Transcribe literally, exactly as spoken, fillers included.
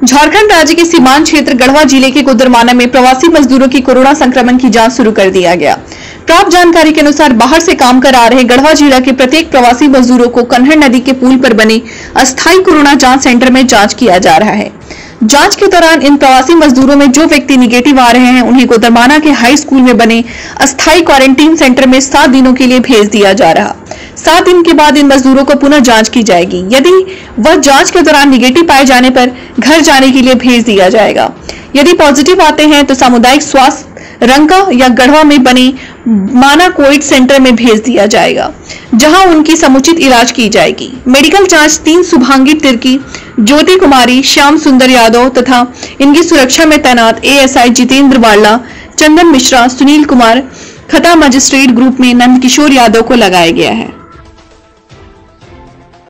झारखंड राज्य के सीमांत क्षेत्र गढ़वा जिले के कोडरमाना में प्रवासी मजदूरों की कोरोना संक्रमण की जांच शुरू कर दिया गया। प्राप्त जानकारी के अनुसार बाहर से काम कर आ रहे गढ़वा जिला के प्रत्येक प्रवासी मजदूरों को कन्हड़ नदी के पुल पर बने अस्थायी कोरोना जांच सेंटर में जांच किया जा रहा है। जांच के दौरान इन प्रवासी मजदूरों में जो व्यक्ति निगेटिव आ रहे हैं उन्हें कोडरमाना के हाई स्कूल में बने अस्थायी क्वारंटीन सेंटर में सात दिनों के लिए भेज दिया जा रहा। सात दिन के बाद इन मजदूरों को पुनः जांच की जाएगी। यदि वह जांच के दौरान निगेटिव पाए जाने पर घर जाने के लिए भेज दिया जाएगा। यदि पॉजिटिव आते हैं तो सामुदायिक स्वास्थ्य रंका या गढ़वा में बने माना कोविड सेंटर में भेज दिया जाएगा, जहां उनकी समुचित इलाज की जाएगी। मेडिकल जांच तीन शुभांगी तिर्की, ज्योति कुमारी, श्याम सुंदर यादव तथा इनकी सुरक्षा में तैनात एएसआई जितेंद्र वाला, चंदन मिश्रा, सुनील कुमार खता मजिस्ट्रेट ग्रुप में नंद किशोर यादव को लगाया गया है।